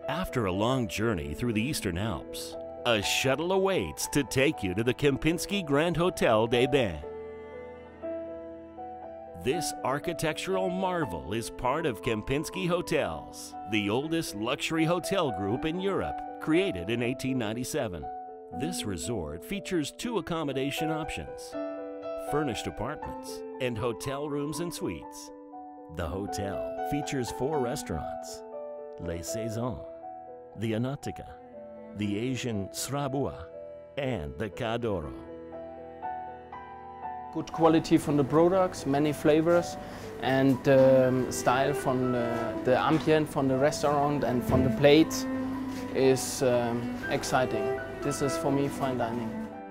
After a long journey through the Eastern Alps, a shuttle awaits to take you to the Kempinski Grand Hotel des Bains. This architectural marvel is part of Kempinski Hotels, the oldest luxury hotel group in Europe, created in 1897. This resort features 2 accommodation options: furnished apartments and hotel rooms and suites. The hotel features 4 restaurants: Les Saisons, the Anattica, the Asian Srabua, and the Cadoro. Good quality from the products, many flavors, and style from the ambient from the restaurant and from the plates is exciting. This is for me fine dining.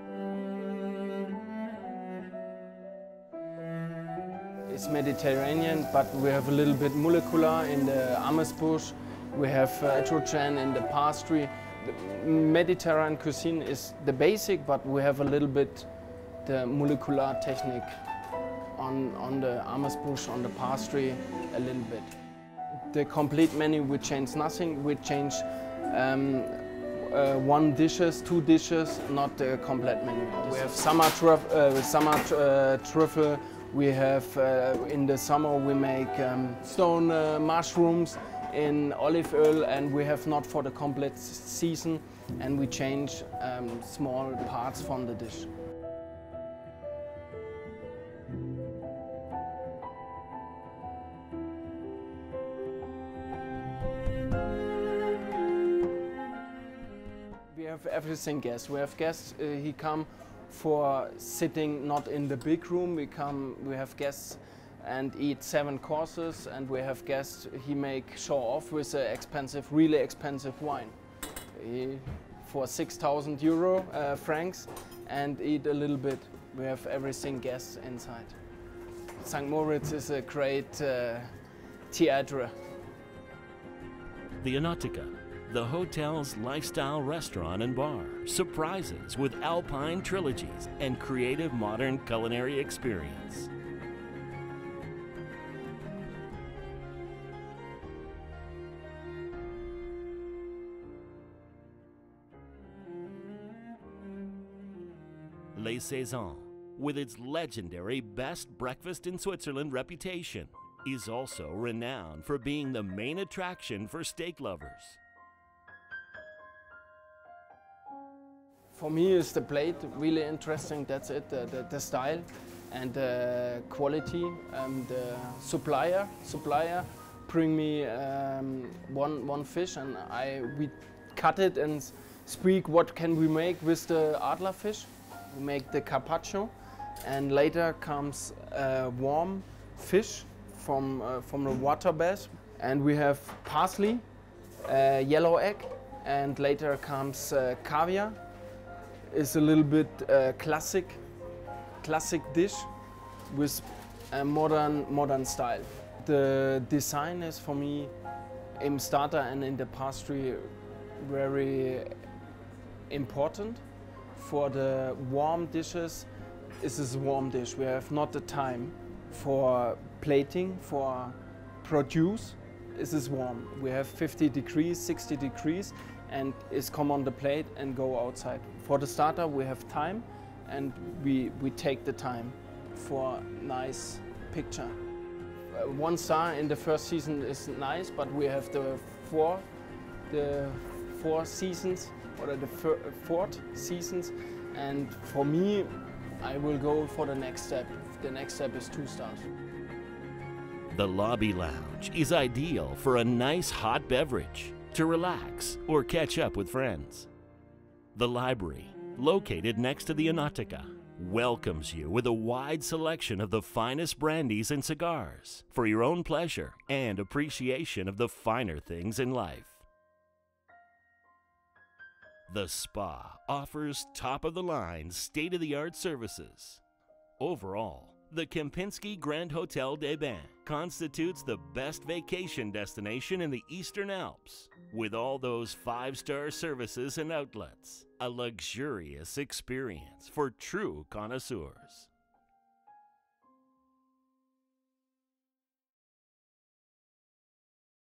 It's Mediterranean, but we have a little bit molecular in the Amuse-Bouche. We have heterogen in the pastry. The Mediterranean cuisine is the basic, but we have a little bit the molecular technique on the Amuse-Bouche, on the pastry, a little bit. The complete menu, we change nothing. We change 1 dishes, 2 dishes, not the complete menu. We have summer truffle. We have in the summer we make stone mushrooms in olive oil, and we have not for the complete season, and we change small parts from the dish. We have everything guests. We have guests, he come for sitting not in the big room. We have guests and eat 7 courses, and we have guests he make show off with an expensive, really expensive wine. For 6,000 euro francs, and eat a little bit. We have everything guests inside. St. Moritz is a great theatre. The Anattica, the hotel's lifestyle restaurant and bar, surprises with alpine trilogies and creative modern culinary experience. Les Saisons, with its legendary best breakfast in Switzerland reputation, is also renowned for being the main attraction for steak lovers. For me, is the plate really interesting. That's it. The style and the quality. The supplier bring me one fish, and we cut it and speak what can we make with the Adler fish. We make the carpaccio, and later comes warm fish from the water bath, and we have parsley, yellow egg, and later comes caviar. It's a little bit classic dish with a modern style. The design is for me in starter and in the pastry very important. For the warm dishes, this is a warm dish. We have not the time for plating, for produce. This is warm. We have 50 degrees, 60 degrees, and it's come on the plate and go outside. For the starter, we have time, and we take the time for nice picture. 1 star in the first season is nice, but we have the four seasons, or the 4th seasons, and for me, I will go for the next step. The next step is 2 stars. The lobby lounge is ideal for a nice hot beverage, to relax or catch up with friends. The library, located next to the Anattica, welcomes you with a wide selection of the finest brandies and cigars for your own pleasure and appreciation of the finer things in life. The spa offers top-of-the-line, state-of-the-art services. Overall, the Kempinski Grand Hotel des Bains constitutes the best vacation destination in the Eastern Alps, with all those 5-star services and outlets. A luxurious experience for true connoisseurs.